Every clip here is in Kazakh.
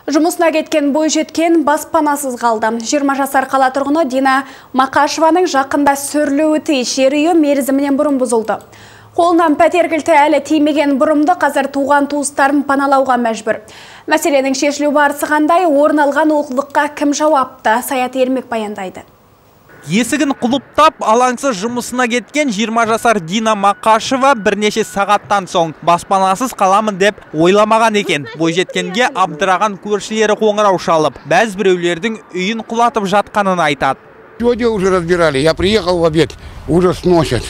Жұмысына кеткен бойжеткен баспанасыз қалды. 20 жасар қала тұрғыны Дина Мақашеваның жақында сүрілуі тиіс жер үйі мерзімінен бұрын бұзылды. Қолынан пәтер кілті әлі тимеген бұрымды қазір туған туыстарын паналауға мәжбүр. Мәселенің шешілу барысы қандай, орын алған олқылыққа кім жауапты? Саят Ермек баяндайды. Есігін құлыптап, алаңсыз жұмысына кеткен 20 жасар Дина Мақашева бірнеше сағаттан соң баспанасыз қаламын деп ойламаған екен. Бойжеткенге абдыраған көршілері қоңырау шалып, бәз біреулердің үйін құлатып жатқанын айтады. Сегодня уже разбирали. Я приехал в обед, уже сносят.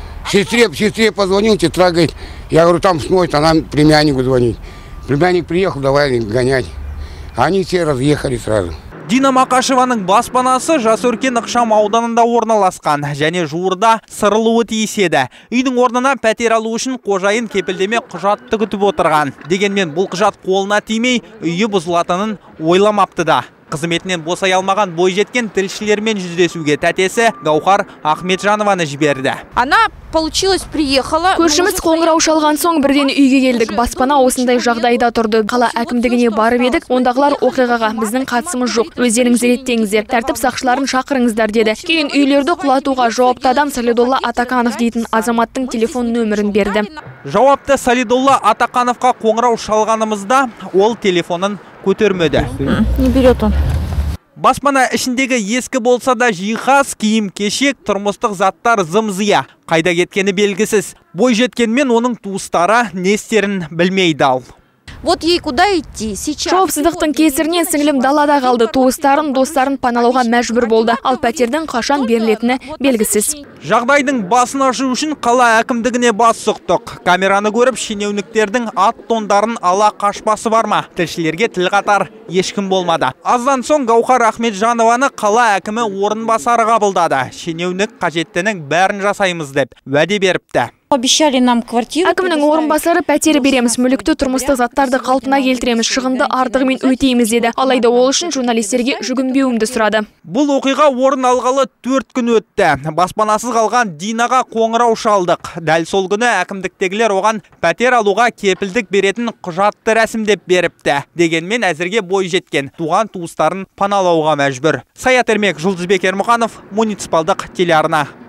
Сестре позвонил, сестра говорит, я говорю, там сносит, она племяннику звонит. Племянник приехал, давай гонять. Они все разъехали сразу. Дина Мақашеваның баспанасы Жасөркен ықшам ауданында орналасқан, және жуырда сырылуы тиіс еді. Үйдің орнына пәтер алу үшін қожайын кепілдеме құжатты күтіп отырған. Дегенмен бұл құжат қолына тимей, үйі бұзылатынын ойламапты да. Қызметінен босай алмаған бойжеткен тілшілермен жүздесуге тәтесі Гаухар Ахметжанованы жіберді. Она получилось приехала. Көршіміз қоңырау шалған соң бірден үйге келдік. Баспана осындай жағдайда тұрды. Қала әкімдігіне барып едік. Ондағылар оқиғаға біздің қатысымыз жоқ. Өздеріңіз реттеңіздер, тәртіп сақшыларын шақырыңыздар деді. Кейін үйлерді құлатуға жауапты адам Салидолла Атаканов дейтін азаматтың телефон нөмірін берді. Жауапты Салидолла Атакановқа қоңырау шалғанымызда ол телефонын көтермеді. Не берет он. Баспана ішіндегі ескі болса да жиһаз, киім кешек, тұрмыстық заттар зым-зия. Қайда кеткені белгісіз. Бойжеткенмен оның туыстары не істерін білмейді ал. Вот ей куда идти сейчас? Жауапсыздықтың кесірінен сіңілім далада қалды. Туыстарын, достарын паналауға мәжбүр болды. Ал пәтердің қашан берілетіні белгісіз. Жағдайдың басын ашу үшін қала әкімдігіне бас сұқтық. Камераны көріп, шенеуніктердің ат тондарын ала қашпасы бар ма? Тілшілерге тіл қатар ешкім болмады. Аздан соң Гаухар Ахметжанованы қала әкімі орынбасары қабылдады. Шенеунік қажеттінің бәрін жасаймыз деп уәде беріпті. Обещали нам квартиру. Әкімнің орынбасары пәтері береміз, мүлікті тұрмыстық заттарды қалпына келтіреміз, шығынды артығымен өтейміз деді. Алайда ол үшін журналистерге жүгінбеуімді сұрады. Бұл оқиға орын алғалы 4 күн өтті. Баспанасыз қалған Динаға қоңырау шалдық. Дәл сол күні әкімдіктегілер оған пәтер алуға кепілдік беретін құжатты рәсімдеп беріпті. Дегенмен әзірге бойжеткен туған туыстарын паналауға мәжбүр. Саят Ермек, Жұлдызбек Ермұханов, муниципалдық телеарна.